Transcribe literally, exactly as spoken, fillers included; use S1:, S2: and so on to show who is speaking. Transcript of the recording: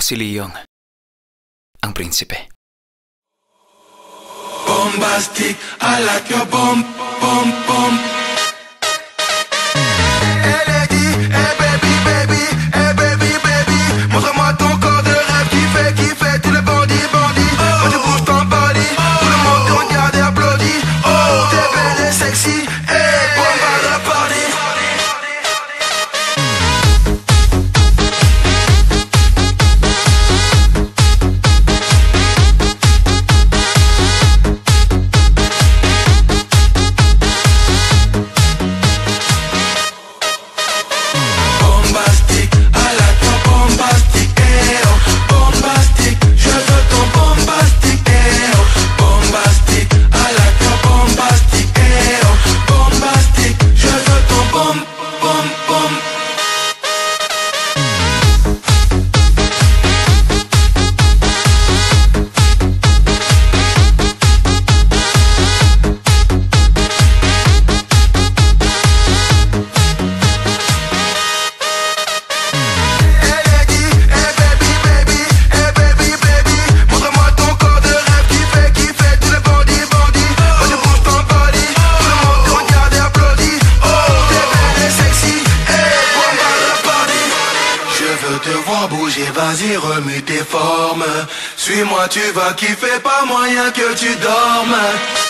S1: si Leong, ang prinsipe.
S2: Bombastic, I like your bomb, bomb, bomb. Elle est dit, hey baby, baby, hey baby, baby. Montre-moi ton corps de rêve qui fait, qui fait tous les bandits, bandits. Quand tu bouges ton body, tout le monde te regarde et applaudit. Oh, t'es belle et sexy, hey, bomba la party. Vas-y, remue tes formes. Suis-moi, tu vas kiffer, pas moyen que tu dormes.